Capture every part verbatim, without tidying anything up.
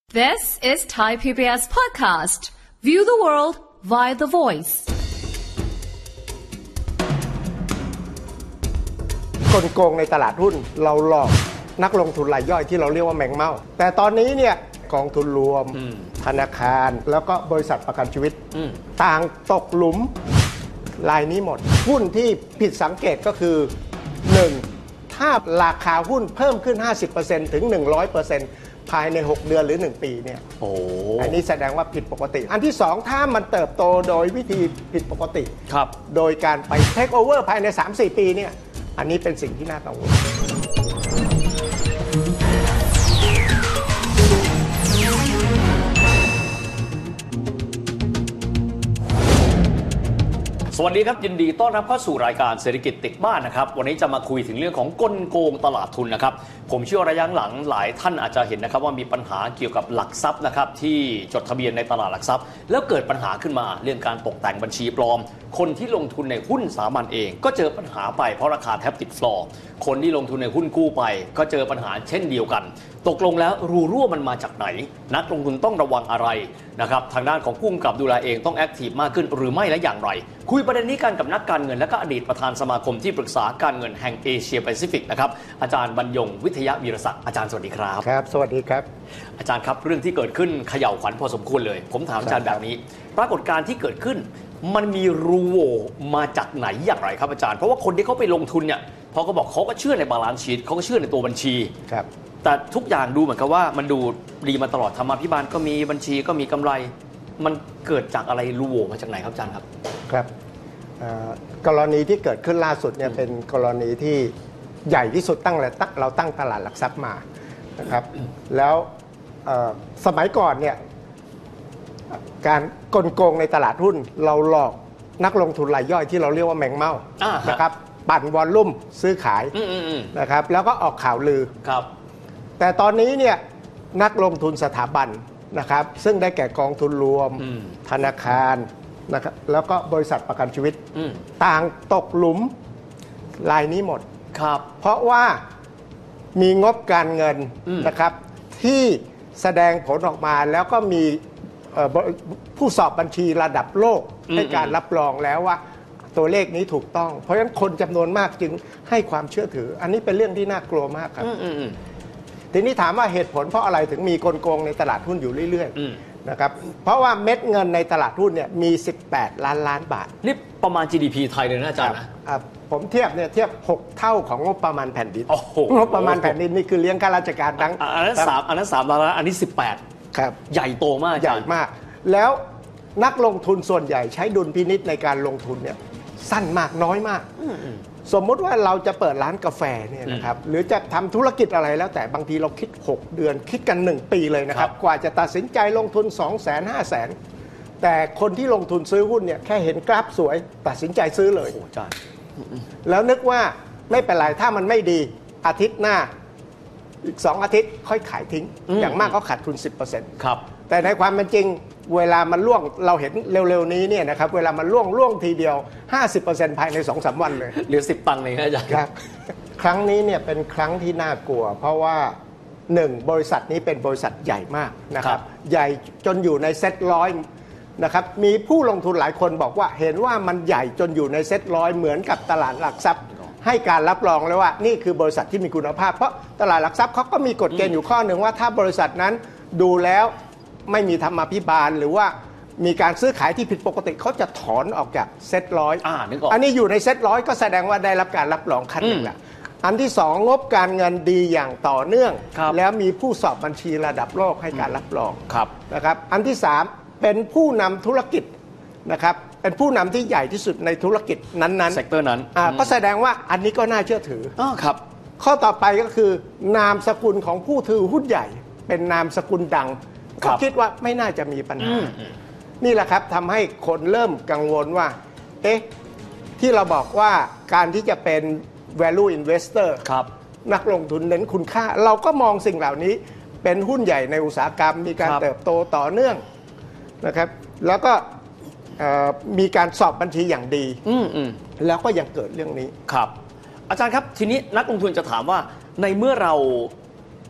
This is Thai พี บี เอส podcast. View the world via the voice. กลโกงในตลาดหุ้นเราหลอกนักลงทุนรายย่อยที่เราเรียกว่าแมงเม่าแต่ตอนนี้เนี่ยกองทุนรวมธนาคารแล้วก็บริษัทประกันชีวิตต่างตกหลุมรายนี้หมดหุ้นที่ผิดสังเกตก็คือ หนึ่ง ถ้าราคาหุ้นเพิ่มขึ้น ห้าสิบเปอร์เซ็นต์ ถึง หนึ่งร้อยเปอร์เซ็นต์ภายในหกเดือนหรือหนึ่งปีเนี่ยโอ้อันนี้แสดงว่าผิดปกติอันที่สองถ้ามันเติบโตโดยวิธีผิดปกติครับโดยการไปเทคโอเวอร์ภายใน สามถึงสี่ ปีเนี่ยอันนี้เป็นสิ่งที่น่ากังวลสวัสดีครับยินดีต้อนรับเข้าสู่รายการเศรษฐกิจติดบ้านนะครับวันนี้จะมาคุยถึงเรื่องของกลโกงตลาดทุนนะครับผมเชื่อระยะหลังหลายท่านอาจจะเห็นนะครับว่ามีปัญหาเกี่ยวกับหลักทรัพย์นะครับที่จดทะเบียนในตลาดหลักทรัพย์แล้วเกิดปัญหาขึ้นมาเรื่องการตกแต่งบัญชีปลอมคนที่ลงทุนในหุ้นสามัญเองก็เจอปัญหาไปเพราะราคาแทบติดฟลอร์คนที่ลงทุนในหุ้นกู้ไปก็เจอปัญหาเช่นเดียวกันตกลงแล้วรูรั่วมันมาจากไหนนักลงทุนต้องระวังอะไรนะครับทางด้านของผู้กำกับดูแลเองต้องแอคทีฟมากขึ้นหรือไม่และอย่างไรคุยประเด็นนี้กันกับนักการเงินและก็อดีตประธานสมาคมที่ปรึกษาการเงินแห่งเอเชียแปซิฟิกนะครับอาจารย์บรรยงวิทยาวีรศักดิ์อาจารย์สวัสดีครับครับสวัสดีครับอาจารย์ครับเรื่องที่เกิดขึ้นเขย่าขวัญพอสมควรเลยผมถามอาจารย์แบบนี้ปรากฏการณ์ที่เกิดขึ้นมันมีรูโหว่มาจากไหนอย่างไรครับอาจารย์เพราะว่าคนที่เขาไปลงทุนเนี่ยพอเขาบอกเขาก็เชื่อในบาลานซ์ชีทเขาก็เชื่อในตัวบัญชีครับแต่ทุกอย่างดูเหมือนกับว่ามันดูดีมาตลอดธรรมาภิบาลก็มีบัญชีก็มีกำไรมันเกิดจากอะไรรูโหว่มาจากไหนครับอาจารย์ครับครับกรณีที่เกิดขึ้นล่าสุดเนี่ยเป็นกรณีที่ใหญ่ที่สุดตั้งแต่เราตั้งตลาดหลักทรัพย์มานะครับแล้วสมัยก่อนเนี่ยการกลโกงในตลาดหุ้นเราหลอกนักลงทุนรายย่อยที่เราเรียกว่าแมงเม่านะครับปั่นวอลลุ่มซื้อขายนะครับแล้วก็ออกข่าวลือครับแต่ตอนนี้เนี่ยนักลงทุนสถาบันนะครับซึ่งได้แก่กองทุนรวมธนาคารนะครับแล้วก็บริษัทประกันชีวิตต่างตกหลุมรายนี้หมดครับเพราะว่ามีงบการเงินนะครับที่แสดงผลออกมาแล้วก็มีผู้สอบบัญชีระดับโลกให้การรับรองแล้วว่าตัวเลขนี้ถูกต้องเพราะฉะนั้นคนจำนวนมากจึงให้ความเชื่อถืออันนี้เป็นเรื่องที่น่ากลัวมากครับทีนี้ถามว่าเหตุผลเพราะอะไรถึงมีกลโกงในตลาดหุ้นอยู่เรื่อยๆนะครับเพราะว่าเม็ดเงินในตลาดหุ้นเนี่ยมีสิบแปดล้านล้านบาทนี่ประมาณ จี ดี พี ไทยเลยนะอาจารย์นะผมเทียบเนี่ยเทียบหกเท่าของงบประมาณแผ่นดินงบประมาณแผ่นดินนี่คือเลี้ยงข้าราชการทั้งอันนั้นสามอันนั้นสามล้านอันนี้สิบแปดครับใหญ่โตมากใหญ่มากแล้วนักลงทุนส่วนใหญ่ใช้ดุลพินิจในการลงทุนเนี่ยสั้นมากน้อยมากสมมติว่าเราจะเปิดร้านกาแฟเนี่ยนะครับหรือจะทำธุรกิจอะไรแล้วแต่บางทีเราคิดหกเดือนคิดกันหนึ่งปีเลยนะครับกว่าจะตัดสินใจลงทุน สองแสน ห้าแสน แต่คนที่ลงทุนซื้อหุ้นเนี่ยแค่เห็นกราฟสวยตัดสินใจซื้อเลยโอ้จ้าแล้วนึกว่าไม่เป็นไรถ้ามันไม่ดีอาทิตย์หน้าอีกสองอาทิตย์ค่อยขายทิ้งอย่างมากก็ขาดทุน สิบเปอร์เซ็นต์ครับแต่ในความเป็นจริงเวลามันล่วงเราเห็นเร็วๆนี้เนี่ยนะครับเวลามันล่วงล่วงทีเดียว ห้าสิบเปอร์เซ็นต์ ภายใน สองสาม วันเลยเหลือสิบตังค์เลยอาจารย์ครับครั้งนี้เนี่ยเป็นครั้งที่น่ากลัวเพราะว่าหนึ่งบริษัทนี้เป็นบริษัทใหญ่มากนะครับใหญ่จนอยู่ในเซ็ตร้อยนะครับมีผู้ลงทุนหลายคนบอกว่าเห็นว่ามันใหญ่จนอยู่ในเซ็ตร้อยเหมือนกับตลาดหลักทรัพย์ให้การรับรองเลยว่านี่คือบริษัทที่มีคุณภาพเพราะตลาดหลักทรัพย์เขาก็มีกฎเกณฑ์อยู่ข้อหนึ่งว่าถ้าบริษัทนั้นดูแล้วไม่มีธรรมาภิบาลหรือว่ามีการซื้อขายที่ผิดปกติเขาจะถอนออกจากเซ็ตร้อยอ่านึกออกอันนี้อยู่ในเซ็ตร้อยก็แสดงว่าได้รับการรับรองขั้นหนึ่งละอันที่สองงบการเงินดีอย่างต่อเนื่องแล้วมีผู้สอบบัญชีระดับโลกให้การรับรองนะครับอันที่สามเป็นผู้นำธุรกิจนะครับเป็นผู้นำที่ใหญ่ที่สุดในธุรกิจนั้นๆเซกเตอร์นั้นก็แสดงว่าอันนี้ก็น่าเชื่อถืออ๋อครับข้อต่อไปก็คือนามสกุลของผู้ถือหุ้นใหญ่เป็นนามสกุลดังก็คิดว่าไม่น่าจะมีปัญหานี่แหละครับทำให้คนเริ่มกังวลว่าเอ๊ะที่เราบอกว่าการที่จะเป็น value investor ครับนักลงทุนเน้นคุณค่าเราก็มองสิ่งเหล่านี้เป็นหุ้นใหญ่ในอุตสาหกรรมมีการเติบโตต่อเนื่องนะครับแล้วก็มีการสอบบัญชีอย่างดีแล้วก็ยังเกิดเรื่องนี้ครับอาจารย์ครับทีนี้นักลงทุนจะถามว่าในเมื่อเรา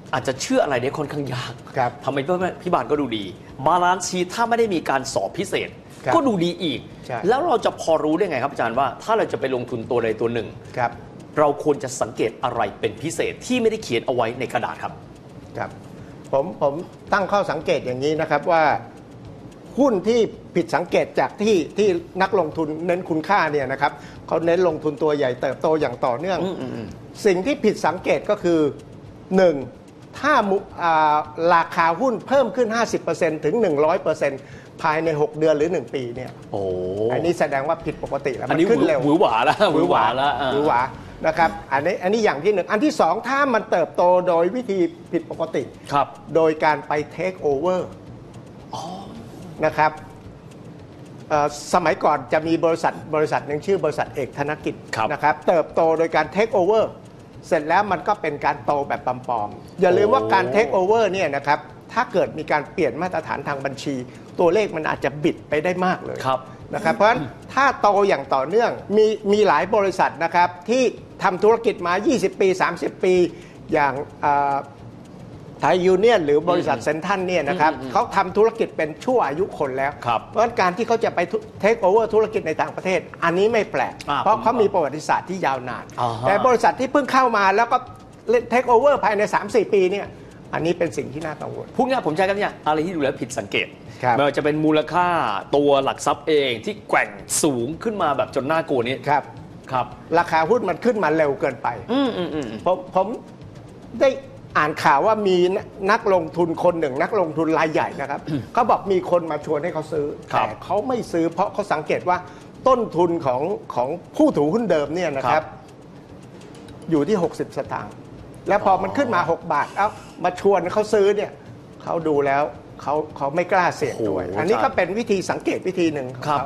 อาจจะเชื่ออะไรได้ค่อนข้างยากครับทำไมพี่บานก็ดูดีบาลานซ์ชีทถ้าไม่ได้มีการสอบพิเศษครับก็ดูดีอีกใช่แล้วเราจะพอรู้ได้ไงครับอาจารย์ว่าถ้าเราจะไปลงทุนตัวใดตัวหนึ่งครับเราควรจะสังเกตอะไรเป็นพิเศษที่ไม่ได้เขียนเอาไว้ในกระดาษครับครับผมผมตั้งข้อสังเกตอย่างนี้นะครับว่าหุ้นที่ผิดสังเกตจากที่ที่นักลงทุนเน้นคุณค่าเนี่ยนะครับเขาเน้นลงทุนตัวใหญ่เติบโตอย่างต่อเนื่องสิ่งที่ผิดสังเกตก็คือหนึ่งถ้าราคาหุ้นเพิ่มขึ้น ห้าสิบเปอร์เซ็นต์ ถึง หนึ่งร้อยเปอร์เซ็นต์ ภายในหกเดือนหรือหนึ่งปีเนี่ยโอ้อันนี้แสดงว่าผิดปกติแล้วมันขึ้นเร็วหวือหวาแล้วหวือหวาแล้วหวือหวานะครับอันนี้อันนี้อย่างที่หนึ่งอันที่สองถ้ามันเติบโตโดยวิธีผิดปกติครับโดยการไปเทคโอเวอร์นะครับสมัยก่อนจะมีบริษัทบริษัทหนึ่งชื่อบริษัทเอกธนกิจนะครับเติบโตโดยการเทคโอเวอร์เสร็จแล้วมันก็เป็นการโตแบบปลอมๆอย่าลืมว่าการเทคโอเวอร์เนี่ยนะครับถ้าเกิดมีการเปลี่ยนมาตรฐานทางบัญชีตัวเลขมันอาจจะบิดไปได้มากเลยนะครับเพราะฉะนั้นถ้าโตอย่างต่อเนื่องมีมีหลายบริษัทนะครับที่ทำธุรกิจมายี่สิบปีสามสิบปีอย่างไทยยูเนียนหรือบริษัทเซ็นทรัลเนี่ยนะครับเขาทำธุรกิจเป็นชั่วอายุคนแล้วเพราะฉะนั้นการที่เขาจะไปเทคโอเวอร์ธุรกิจในต่างประเทศอันนี้ไม่แปลกเพราะเขามีประวัติศาสตร์ที่ยาวนานแต่บริษัทที่เพิ่งเข้ามาแล้วก็เทคโอเวอร์ภายใน สามสี่ ปีเนี่ยอันนี้เป็นสิ่งที่น่ากังวลพูดง่ายผมใช้คำนี้อะไรที่ดูแล้วผิดสังเกตไม่ว่าจะเป็นมูลค่าตัวหลักทรัพย์เองที่แกว่งสูงขึ้นมาแบบจนน่ากลัวนี้ครับครับราคาหุ้นมันขึ้นมาเร็วเกินไปอืมอืมอืมผมผมได้อ่านข่าวว่ามีนักลงทุนคนหนึ่งนักลงทุนรายใหญ่นะครับเขาบอกมีคนมาชวนให้เขาซื้อแต่เขาไม่ซื้อเพราะเขาสังเกตว่าต้นทุนของของผู้ถือหุ้นเดิมเนี่ยนะครับอยู่ที่หกสิบสตางค์แล้วพอมันขึ้นมาหกบาทเอ้ามาชวนเขาซื้อเนี่ยเขาดูแล้วเขาเขาไม่กล้าเสี่ยงด้วยอันนี้ก็เป็นวิธีสังเกตวิธีหนึ่งครับ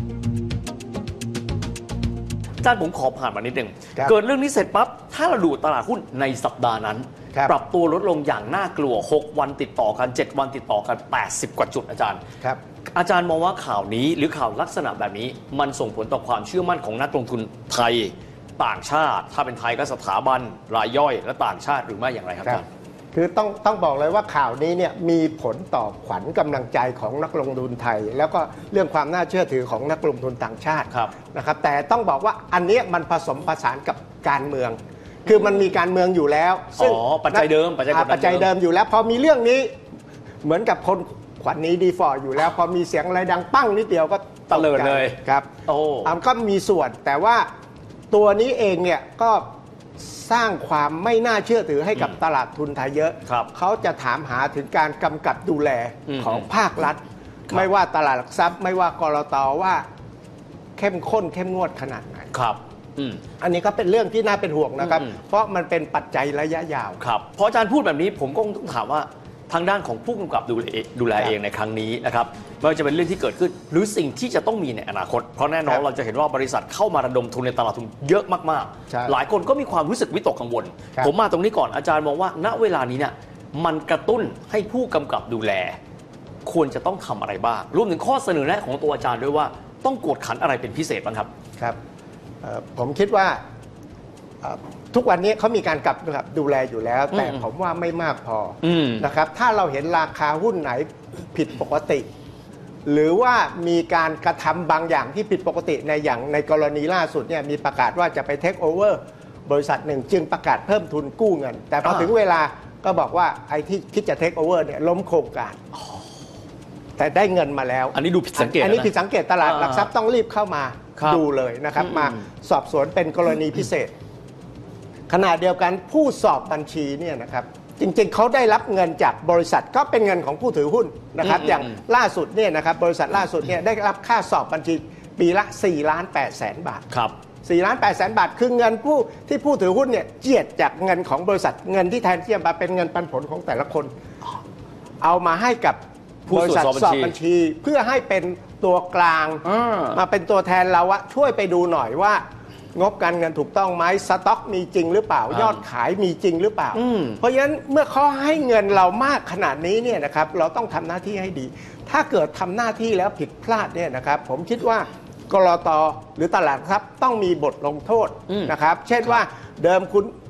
อาจารย์ผมขอผ่านมานิดนึงเกิดเรื่องนี้เสร็จปั๊บถ้าเราดูตลาดหุ้นในสัปดาห์นั้นปรับตัวลดลงอย่างน่ากลัวหกวันติดต่อกันเจ็ดวันติดต่อกันแปดสิบกว่าจุดอาจารย์ครับอาจารย์มองว่าข่าวนี้หรือข่าวลักษณะแบบนี้มันส่งผลต่อความเชื่อมั่นของนักลงทุนไทยต่างชาติถ้าเป็นไทยก็สถาบันรายย่อยและต่างชาติหรือไม่อย่างไรครับอาจารย์คือต้องต้องบอกเลยว่าข่าวนี้เนี่ยมีผลต่อขวัญกำลังใจของนักลงทุนไทยแล้วก็เรื่องความน่าเชื่อถือของนักลงทุนต่างชาตินะครับแต่ต้องบอกว่าอันนี้มันผสมผสานกับการเมืองคือมันมีการเมืองอยู่แล้วซึ่งปัจจัยเดิมปัจจัยปัจจัยเดิมอยู่แล้วพอมีเรื่องนี้เหมือนกับคนขวัญนี้ดีฟอร์อยู่แล้วพอมีเสียงอะไรดังปั้งนิดเดียวก็ตะเลิดเลยครับโอ้ก็มีส่วนแต่ว่าตัวนี้เองเนี่ยก็สร้างความไม่น่าเชื่อถือให้กับตลาดทุนไทยเยอะเขาจะถามหาถึงการกำกับดูแลของภาครัฐไม่ว่าตลาดหลักทรัพย์ไม่ว่ากลต.ว่าเข้มข้นเข้มงวดขนาดไหนครับอันนี้ก็เป็นเรื่องที่น่าเป็นห่วงนะครับเพราะมันเป็นปัจจัยระยะยาวครับเพราะอาจารย์พูดแบบนี้ผมก็ต้องถามว่าทางด้านของผู้กำกับดูแลดูแลเองในครั้งนี้นะครับไม่ว่าจะเป็นเรื่องที่เกิดขึ้นหรือสิ่งที่จะต้องมีในอนาคตเพราะแน่นอนเราจะเห็นว่าบริษัทเข้ามาระดมทุนในตลาดทุนเยอะมากๆหลายคนก็มีความรู้สึกวิตกกังวลผมมาตรงนี้ก่อนอาจารย์มองว่าณเวลานี้เนี่ยมันกระตุ้นให้ผู้กำกับดูแลควรจะต้องทำอะไรบ้างรวมถึงข้อเสนอแนะของตัวอาจารย์ด้วยว่าต้องกวดขันอะไรเป็นพิเศษบ้างครับครับผมคิดว่าทุกวันนี้เขามีการกำกับดูแลอยู่แล้วแต่ผมว่าไม่มากพอนะครับถ้าเราเห็นราคาหุ้นไหนผิดปกติหรือว่ามีการกระทำบางอย่างที่ผิดปกติในอย่างในกรณีล่าสุดเนี่ยมีประกาศว่าจะไปเทคโอเวอร์บริษัทหนึ่งจึงประกาศเพิ่มทุนกู้เงินแต่พอถึงเวลาก็บอกว่าไอ้ที่คิดจะเทคโอเวอร์เนี่ยล้มโครงการแต่ได้เงินมาแล้วอันนี้ดูผิดสังเกตอันนี้ผิดสังเกตตลาดหลักทรัพย์ต้องรีบเข้ามาดูเลยนะครับมาสอบสวนเป็นกรณีพิเศษขณะเดียวกันผู้สอบบัญชีเนี่ยนะครับจริงๆเขาได้รับเงินจากบริษัทก็เป็นเงินของผู้ถือหุ้นนะครับอย่างล่าสุดเนี่ยนะครับบริษัทล่าสุดเนี่ยได้รับค่าสอบบัญชีปีละสี่ล้านแปดแสนบาทครับสี่ล้านแปดแสนบาทคือเงินผู้ที่ผู้ถือหุ้นเนี่ยเจียดจากเงินของบริษัทเงินที่แทนที่จะมาเป็นเงินปันผลของแต่ละคนเอามาให้กับบริษัทสอบบัญชีเพื่อให้เป็นตัวกลางมาเป็นตัวแทนเราอะช่วยไปดูหน่อยว่างบการเงินถูกต้องไหมสต็อกมีจริงหรือเปล่ายอดขายมีจริงหรือเปล่าเพราะฉะนั้นเมื่อเขาให้เงินเรามากขนาดนี้เนี่ยนะครับเราต้องทำหน้าที่ให้ดีถ้าเกิดทำหน้าที่แล้วผิดพลาดเนี่ยนะครับผมคิดว่ากลต.หรือตลาดทรัพย์ต้องมีบทลงโทษนะครับเช่นว่าเดิมคุณ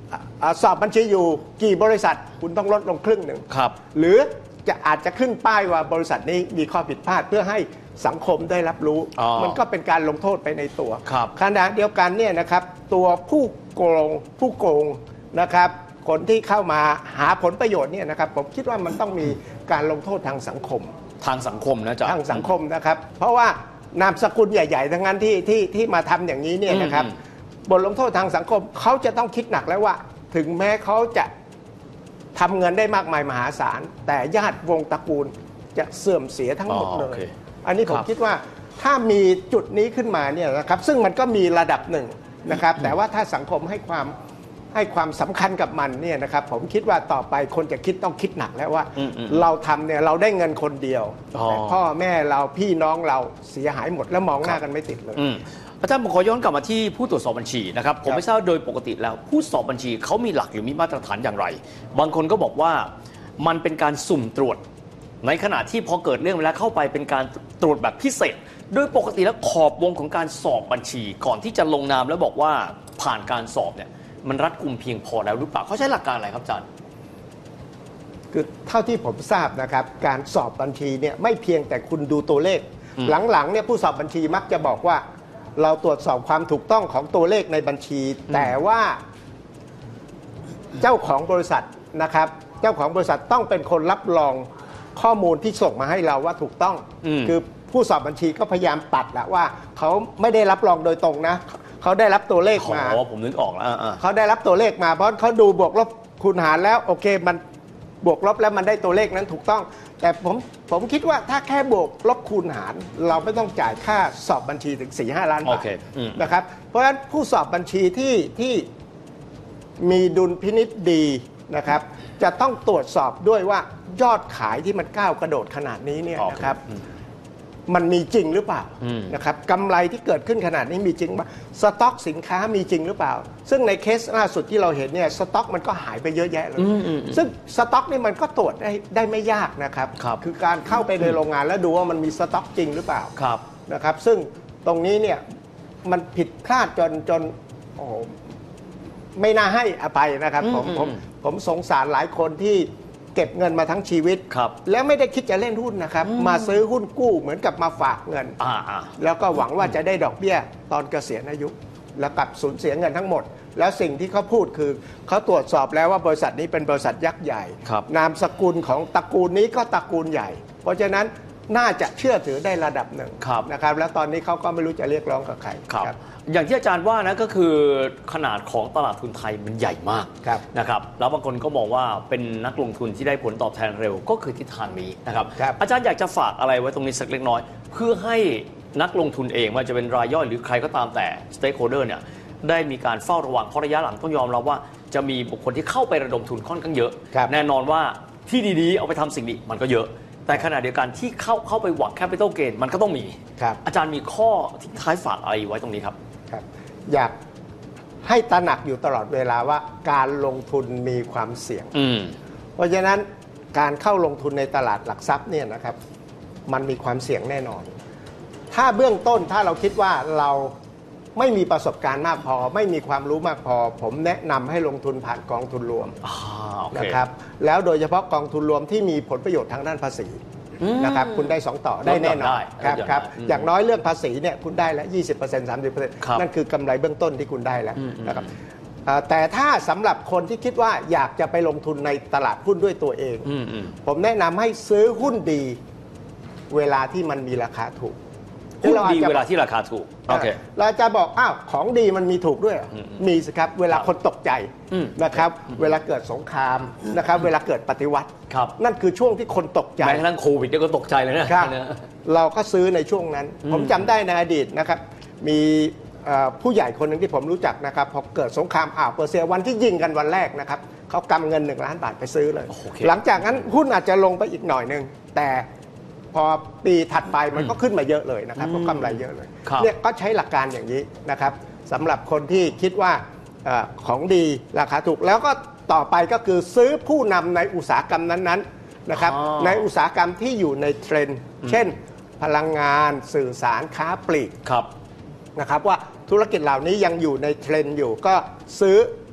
อ่าสอบบัญชีอยู่กี่บริษัทคุณต้องลดลงครึ่งหนึ่งครับหรือจะอาจจะขึ้นป้ายว่าบริษัทนี้มีข้อผิดพลาดเพื่อให้สังคมได้รับรู้อ๋อมันก็เป็นการลงโทษไปในตัวครับขณะเดียวกันเนี่ยนะครับตัวผู้โกงผู้โกงนะครับคนที่เข้ามาหาผลประโยชน์เนี่ยนะครับผมคิดว่ามันต้องมีการลงโทษทางสังคมทางสังคมนะอาจารย์ทางสังคมนะครับเพราะว่านามสกุลใหญ่ๆทั้งนั้นที่ที่ที่มาทำอย่างนี้เนี่ยนะครับอืมบทลงโทษทางสังคมเขาจะต้องคิดหนักแล้วว่า ถึงแม้เขาจะทำเงินได้มากมายมหาศาลแต่ญาติวงตระกูลจะเสื่อมเสียทั้งหมดอ๋อเลโอย เคอันนี้ผมครับคิดว่าถ้ามีจุดนี้ขึ้นมาเนี่ยนะครับซึ่งมันก็มีระดับหนึ่งนะครับแต่ว่าถ้าสังคมให้ความให้ความสำคัญกับมันเนี่ยนะครับผมคิดว่าต่อไปคนจะคิดต้องคิดหนักแล้วว่าอืมอืมเราทำเนี่ยเราได้เงินคนเดียวอ๋อแต่พ่อแม่เราพี่น้องเราเสียหายหมดแล้วมองหน้ากันไม่ติดเลยอืมอาจารย์ผมขอย้อนกลับมาที่ผู้ตรวจสอบบัญชีนะครับผมไม่ทราบโดยปกติแล้วผู้สอบบัญชีเขามีหลักหรือมีมาตรฐานอย่างไร บางคนก็บอกว่ามันเป็นการสุ่มตรวจ ในขณะที่พอเกิดเรื่องแล้วเข้าไปเป็นการตรวจแบบพิเศษ โดยปกติแล้วขอบวงของการสอบบัญชี ก่อนที่จะลงนามแล้วบอกว่าผ่านการสอบเนี่ยมันรัดกุมเพียงพอแล้วหรือเปล่าเขาใช้หลักการอะไรครับอาจารย์คือเท่าที่ผมทราบนะครับการสอบบัญชีเนี่ยไม่เพียงแต่คุณดูตัวเลขอืมหลังๆเนี่ยผู้สอบบัญชีมักจะบอกว่า เราตรวจสอบความถูกต้องของตัวเลขในบัญชี แต่ว่าเจ้าของบริษัทนะครับเจ้าของบริษัทต้องเป็นคนรับรองข้อมูลที่ส่งมาให้เราว่าถูกต้องอืมคือผู้สอบบัญชีก็พยายามตัดแหละว่าเขาไม่ได้รับรองโดยตรงนะเขาได้รับตัวเลขอ๋มาอผมนึกออกแล้วอ่าเขาได้รับตัวเลขมาเพราะเขาดูบวกลบคูณหารแล้วโอเคมันบวกลบแล้วมันได้ตัวเลขนั้นถูกต้อง แต่ผมผมคิดว่าถ้าแค่บวกลบคูณหาร เราไม่ต้องจ่ายค่าสอบบัญชีถึง สี่ห้า ล้านโอบาทเคอืมนะครับเพราะฉะนั้นผู้สอบบัญชีที่ที่มีดุลพินิษดีนะครับจะต้องตรวจสอบด้วยว่ายอดขายที่มันก้าวกระโดดขนาดนี้เนี่ยโอเคนะครับอืมมันมีจริงหรือเปล่าอืมนะครับกำไรที่เกิดขึ้นขนาดนี้มีจริงป่ะสต็อกสินค้ามีจริงหรือเปล่า ซึ่งในเคสล่าสุดที่เราเห็นเนี่ยสต็อกมันก็หายไปเยอะแยะเลยอืมอืมซึ่งสต็อกนี่มันก็ตรวจได้ได้ไม่ยากนะครับครับอการเข้าไปในโรงงานแล้วดูว่ามันมีสต็อกจริงหรือเปล่าครับนะครับซึ่งตรงนี้เนี่ยมันผิดพลาดจนจนโอ้โหไม่น่าให้อภัยนะครับผมอืมผมอืมผมสงสารหลายคนที่เก็บเงินมาทั้งชีวิตครับแล้วไม่ได้คิดจะเล่นหุ้นนะครับ มาซื้อหุ้นกู้เหมือนกับมาฝากเงินอ่าอ่าแล้วก็หวังว่าจะได้ดอกเบี้ยตอนเกษียณอายุ แล้วกลับสูญเสียเงินทั้งหมด แล้วสิ่งที่เขาพูดคือเขาตรวจสอบแล้วว่าบริษัทนี้เป็นบริษัทยักษ์ใหญ่ครับนามสกุลของตระกูลนี้ก็ตระกูลใหญ่ เพราะฉะนั้นน่าจะเชื่อถือได้ระดับหนึ่งครับนะครับแล้วตอนนี้เขาก็ไม่รู้จะเรียกร้องกับใครครับอย่างที่อาจารย์ว่านะก็คือขนาดของตลาดทุนไทยมันใหญ่มากครับนะครับแล้วบางคนก็มองว่าเป็นนักลงทุนที่ได้ผลตอบแทนเร็วก็คือทิศทางนี้นะครับครับอาจารย์อยากจะฝากอะไรไว้ตรงนี้สักเล็กน้อย เพื่อให้นักลงทุนเองว่าจะเป็นรายย่อยหรือใครก็ตามแต่ stakeholder เนี่ยได้มีการเฝ้าระวังเพราะระยะหลังต้องยอมรับว่าจะมีบุคคลที่เข้าไประดมทุนค่อนข้างเยอะครับแน่นอนว่าที่ดีๆเอาไปทำสิ่งดีมันก็เยอะ แต่ขณะเดียวกันที่เข้าเข้าไปหวัง capital gain มันก็ต้องมีครับอาจารย์มีข้อทิ้งท้ายฝากอะไรไว้ตรงนี้ครับครับอยากให้ตระหนักอยู่ตลอดเวลาว่าการลงทุนมีความเสี่ยงอืมเพราะฉะนั้นการเข้าลงทุนในตลาดหลักทรัพย์เนี่ยนะครับมันมีความเสี่ยงแน่นอน ถ้าเบื้องต้นถ้าเราคิดว่าเราไม่มีประสบการณ์มากพอ ไม่มีความรู้มากพอ ผมแนะนำให้ลงทุนผ่านกองทุนรวมอ่าโอเคนะครับแล้วโดยเฉพาะกองทุนรวมที่มีผลประโยชน์ทางด้านภาษีอืมนะครับคุณได้สองต่อได้แน่นอนได้ครับได้ครับอืมอย่างน้อยเรื่องภาษีเนี่ยคุณได้แล้ว ยี่สิบเปอร์เซ็นต์ สามสิบเปอร์เซ็นต์ครับนั่นคือกำไรเบื้องต้นที่คุณได้แล้วอืมนะครับอ่าแต่ถ้าสำหรับคนที่คิดว่าอยากจะไปลงทุนในตลาดหุ้นด้วยตัวเองอืมอืมผมแนะนำให้ซื้อหุ้นดีเวลาที่มันมีราคาถูกหุ้นรอจดีจะเวลาที่ราคาถูกโอเคเราจะบอกอ้าวของดีมันมีถูกด้วยเหรออืมมีสิครับเวลาครับคนตกใจอืมนะครับเวลาเกิดสงครามนะครับเวลาเกิดปฏิวัติครับนั่นคือช่วงที่คนตกใจแม้กระทั่งโควิดเนี่ยก็ตกใจเลยนะครับเราก็ซื้อในช่วงนั้นอืมผมจำได้ในอดีตนะครับมีเอ่อผู้ใหญ่คนหนึ่งที่ผมรู้จักนะครับพอเกิดสงครามอ่าวเปอร์เซียวันที่ยิงกันวันแรกนะครับเขากำเงินหนึ่งล้านบาทไปซื้อเลยโอเคหลังจากนั้นหุ้นอาจจะลงไปอีกหน่อยหนึ่งแต่พอปีถัดไปมันก็ขึ้นมาเยอะเลยนะครับก็กำไรเยอะเลยครับเนี่ยก็ใช้หลักการอย่างนี้นะครับสำหรับคนที่คิดว่าเออของดีราคาถูกแล้วก็ต่อไปก็คือซื้อผู้นำในอุตสาหกรรมนั้นๆนะครับอ๋อในอุตสาหกรรมที่อยู่ในเทรนด์ เช่น พลังงานสื่อสารค้าปลีกครับนะครับว่าธุรกิจเหล่านี้ยังอยู่ในเทรนด์อยู่ก็ซื้อ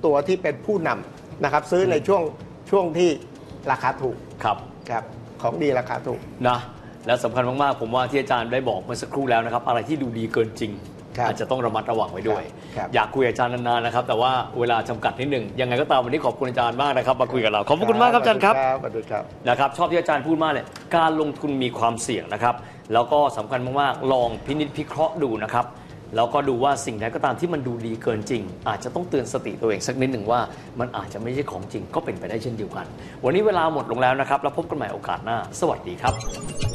ตัวที่เป็นผู้นำนะครับซื้อในช่วงช่วงที่ราคาถูกครับครับของดีราคาถูกนะและสำคัญมากๆผมว่าที่อาจารย์ได้บอกเมื่อสักครู่แล้วนะครับอะไรที่ดูดีเกินจริงครับอาจจะต้องระมัดระวังไว้ด้วยครับอยากคุยกับอาจารย์นานๆนะครับแต่ว่าเวลาจำกัดนิดหนึ่งยังไงก็ตามวันนี้ขอบคุณอาจารย์มากนะครับมาคุยกับเราขอบคุณมากครับอาจารย์ครับสวัสดีครับนะครับชอบที่อาจารย์พูดมากเลยการลงทุนมีความเสี่ยงนะครับแล้วก็สำคัญมากๆลองพินิจพิเคราะห์ดูนะครับแล้วก็ดูว่าสิ่งใดก็ตามที่มันดูดีเกินจริง อาจจะต้องเตือนสติตัวเองสักนิดหนึ่งว่ามันอาจจะไม่ใช่ของจริงก็เป็นไปได้เช่นเดียวกันวันนี้เวลาหมดลงแล้วนะครับแล้วพบกันใหม่โอกาสหน้าสวัสดีครับ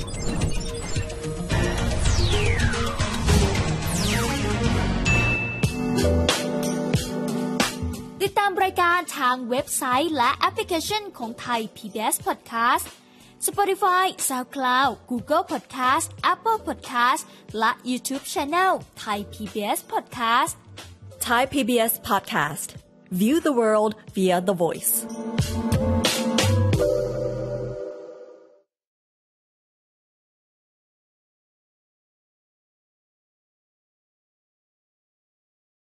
ติดตามรายการทางเว็บไซต์และแอปพลิเคชันของไทย พี บี เอส Podcast Spotify, SoundCloud, Google Podcast, Apple Podcast และ YouTube Channel Thai พี บี เอส Podcast Thai พี บี เอส Podcast. View the world via the voice.